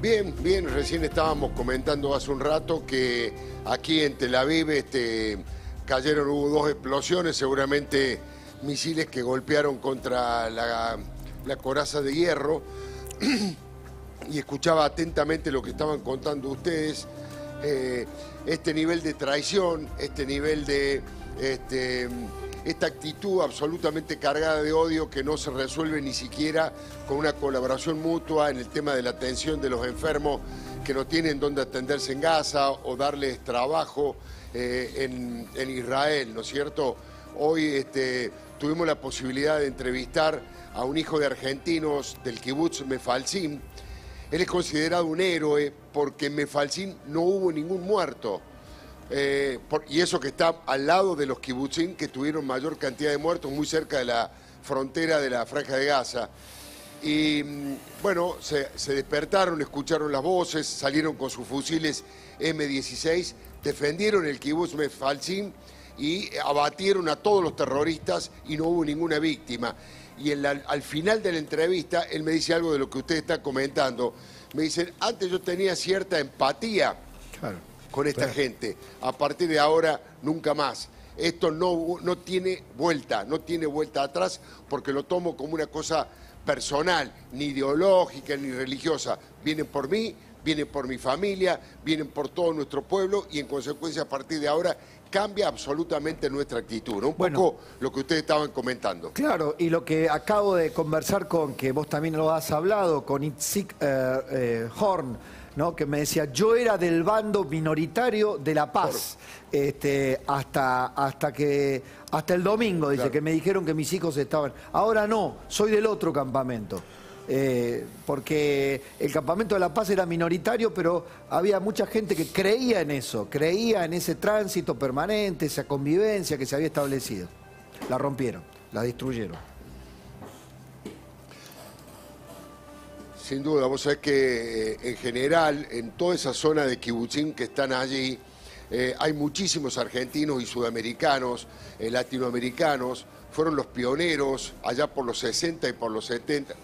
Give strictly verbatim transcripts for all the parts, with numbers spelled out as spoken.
Bien, bien, recién estábamos comentando hace un rato que aquí en Tel Aviv este, cayeron, hubo dos explosiones, seguramente misiles que golpearon contra la, la coraza de hierro, y escuchaba atentamente lo que estaban contando ustedes, eh, este nivel de traición, este nivel de... Este, esta actitud absolutamente cargada de odio que no se resuelve ni siquiera con una colaboración mutua en el tema de la atención de los enfermos que no tienen dónde atenderse en Gaza o darles trabajo eh, en, en Israel, ¿no es cierto? Hoy este, tuvimos la posibilidad de entrevistar a un hijo de argentinos del kibutz Mefalsim. Él es considerado un héroe porque en Mefalsim no hubo ningún muerto. Eh, por, y eso que está al lado de los kibutzim que tuvieron mayor cantidad de muertos, muy cerca de la frontera de la Franja de Gaza. Y bueno, se, se despertaron, escucharon las voces, salieron con sus fusiles eme dieciséis, defendieron el kibutz Mefalsim y abatieron a todos los terroristas y no hubo ninguna víctima. Y en la, al final de la entrevista, él me dice algo de lo que usted está comentando. Me dice, antes yo tenía cierta empatía. Claro. Con esta claro. gente, a partir de ahora nunca más. Esto no, no tiene vuelta, no tiene vuelta atrás porque lo tomo como una cosa personal, ni ideológica, ni religiosa. Vienen por mí, vienen por mi familia, vienen por todo nuestro pueblo y en consecuencia a partir de ahora cambia absolutamente nuestra actitud, ¿no? Un bueno, poco lo que ustedes estaban comentando. Claro, y lo que acabo de conversar con, que vos también lo has hablado, con Itzik eh, eh, Horn, ¿no? Que me decía, yo era del bando minoritario de La Paz, claro. este, hasta, hasta, que, hasta el domingo, dice, claro. que me dijeron que mis hijos estaban. Ahora no, soy del otro campamento. Eh, porque el campamento de La Paz era minoritario, pero había mucha gente que creía en eso, creía en ese tránsito permanente, esa convivencia que se había establecido. La rompieron, la destruyeron. Sin duda, vos sabés que eh, en general, en toda esa zona de kibutzim que están allí, eh, hay muchísimos argentinos y sudamericanos, eh, latinoamericanos, fueron los pioneros allá por los sesenta y por los setenta.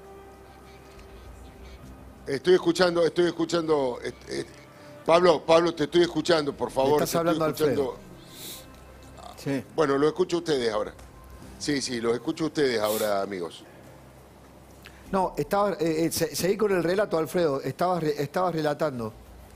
Estoy escuchando, estoy escuchando, eh, eh, Pablo, Pablo, te estoy escuchando, por favor. Estás hablando, Alfredo. Sí. Bueno, lo escucho ustedes ahora. Sí, sí, los escucho ustedes ahora, amigos. No, estaba, eh, eh, se, seguí con el relato, Alfredo, estabas, estabas relatando.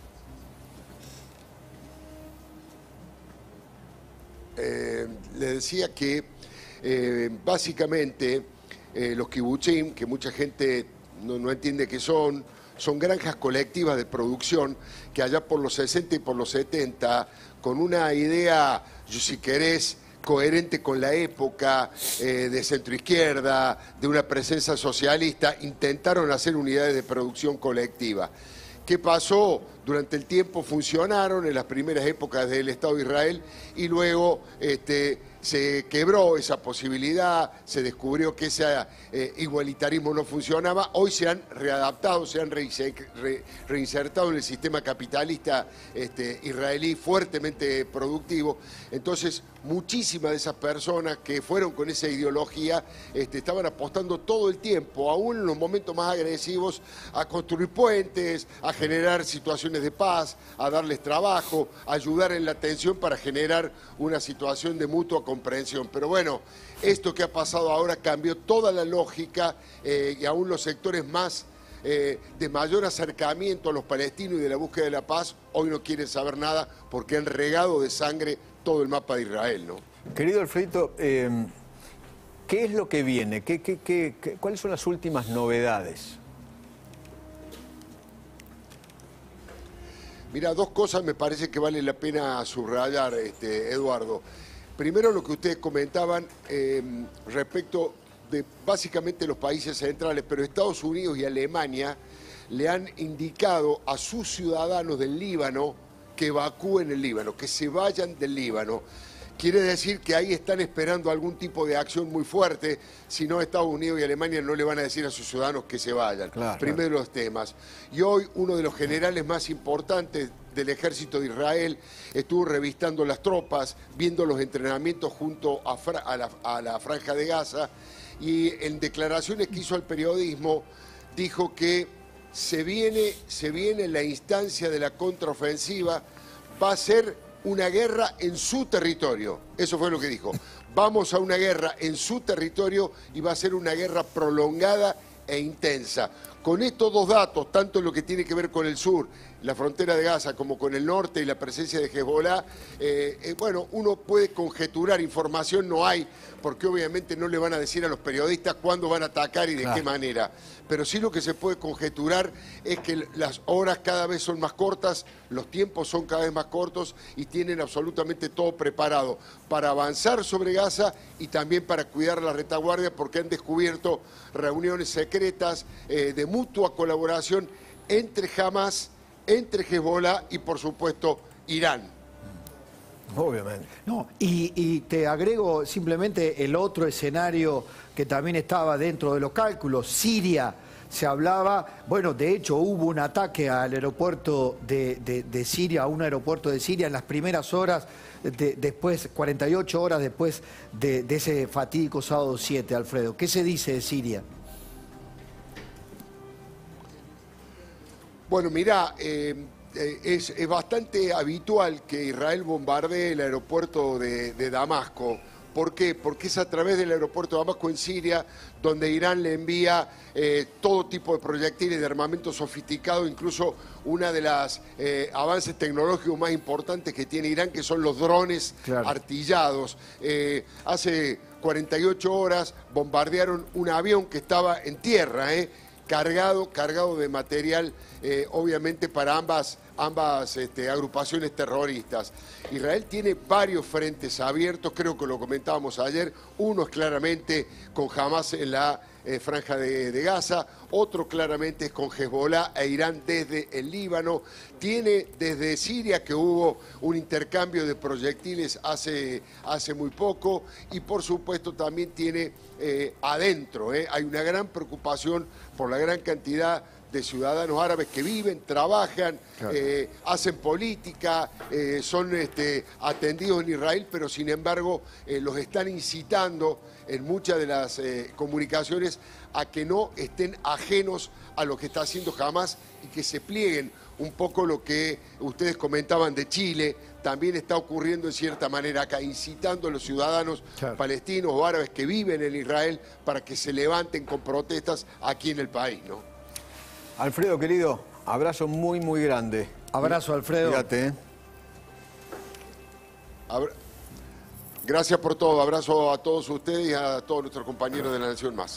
Eh, le decía que eh, básicamente eh, los kibutzim, que mucha gente no, no entiende qué son, son granjas colectivas de producción que allá por los sesenta y por los setenta, con una idea, yo si querés, coherente con la época, eh, de centroizquierda, de una presencia socialista, intentaron hacer unidades de producción colectiva. ¿Qué pasó? Durante el tiempo funcionaron en las primeras épocas del Estado de Israel y luego este, se quebró esa posibilidad, se descubrió que ese eh, igualitarismo no funcionaba. Hoy se han readaptado, se han re, re, reinsertado en el sistema capitalista este, israelí fuertemente productivo. Entonces, muchísimas de esas personas que fueron con esa ideología este, estaban apostando todo el tiempo, aún en los momentos más agresivos, a construir puentes, a generar situaciones de paz, a darles trabajo, a ayudar en la atención para generar una situación de mutua comprensión. Pero bueno, esto que ha pasado ahora cambió toda la lógica eh, y aún los sectores más eh, de mayor acercamiento a los palestinos y de la búsqueda de la paz hoy no quieren saber nada porque han regado de sangre todo el mapa de Israel, ¿no? Querido Alfredito, eh, ¿qué es lo que viene? ¿Qué, qué, qué, qué, ¿Cuáles son las últimas novedades? Mira, dos cosas me parece que vale la pena subrayar, este, Eduardo. Primero, lo que ustedes comentaban eh, respecto de básicamente los países centrales, pero Estados Unidos y Alemania le han indicado a sus ciudadanos del Líbano que evacúen el Líbano, que se vayan del Líbano. Quiere decir que ahí están esperando algún tipo de acción muy fuerte, si no Estados Unidos y Alemania no le van a decir a sus ciudadanos que se vayan. Claro, Primero claro. los temas. Y hoy uno de los generales más importantes del ejército de Israel estuvo revistando las tropas, viendo los entrenamientos junto a, a, la, a la Franja de Gaza y en declaraciones que hizo al periodismo dijo que se viene, se viene la instancia de la contraofensiva, va a ser una guerra en su territorio. Eso fue lo que dijo. Vamos a una guerra en su territorio y va a ser una guerra prolongada e intensa. Con estos dos datos, tanto lo que tiene que ver con el sur, la frontera de Gaza, como con el norte y la presencia de Hezbollah, eh, eh, bueno, uno puede conjeturar, información no hay, porque obviamente no le van a decir a los periodistas cuándo van a atacar y de Claro. qué manera. Pero sí lo que se puede conjeturar es que las horas cada vez son más cortas, los tiempos son cada vez más cortos y tienen absolutamente todo preparado para avanzar sobre Gaza y también para cuidar la retaguardia, porque han descubierto reuniones secretas eh, de mutua colaboración entre Hamas, entre Hezbollah y, por supuesto, Irán. Obviamente. No, y, y te agrego simplemente el otro escenario que también estaba dentro de los cálculos, Siria. Se hablaba, bueno, de hecho hubo un ataque al aeropuerto de, de, de Siria, a un aeropuerto de Siria en las primeras horas, de, después, cuarenta y ocho horas después de, de ese fatídico sábado siete, Alfredo. ¿Qué se dice de Siria? Bueno, mirá, eh, eh, es, es bastante habitual que Israel bombardee el aeropuerto de, de Damasco. ¿Por qué? Porque es a través del aeropuerto de Damasco en Siria donde Irán le envía eh, todo tipo de proyectiles de armamento sofisticado, incluso una de las eh, avances tecnológicos más importantes que tiene Irán, que son los drones Claro. artillados. Eh, hace cuarenta y ocho horas bombardearon un avión que estaba en tierra, ¿eh? cargado, cargado de material, eh, obviamente para ambas, ambas este, agrupaciones terroristas. Israel tiene varios frentes abiertos, creo que lo comentábamos ayer. Uno es claramente con Hamas en la eh, franja de, de Gaza, otro claramente es con Hezbollah e Irán desde el Líbano. Tiene desde Siria, que hubo un intercambio de proyectiles hace, hace muy poco, y por supuesto también tiene eh, adentro, eh, hay una gran preocupación por la gran cantidad de ciudadanos árabes que viven, trabajan, Claro. eh, hacen política, eh, son este, atendidos en Israel, pero sin embargo eh, los están incitando en muchas de las eh, comunicaciones a que no estén ajenos a lo que está haciendo Hamas y que se plieguen. Un poco lo que ustedes comentaban de Chile, también está ocurriendo en cierta manera acá, incitando a los ciudadanos Claro. palestinos o árabes que viven en Israel para que se levanten con protestas aquí en el país, ¿no? Alfredo, querido, abrazo muy, muy grande. Abrazo, Alfredo. Fíjate, ¿eh? Abra- Gracias por todo. Abrazo a todos ustedes y a todos nuestros compañeros de La Nación Más.